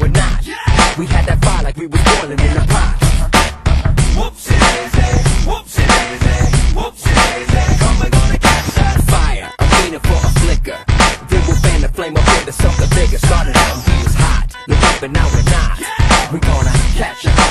we're not. We had that fire like we was boiling in a pot. Whoopsie-daisy, whoopsie-daisy, whoopsie-daisy. Come, we're gonna catch that fire. I'm meaning for a flicker. Then we'll fan the flame up into something bigger. Started out, we was hot. Look up and now we're not. We're gonna catch a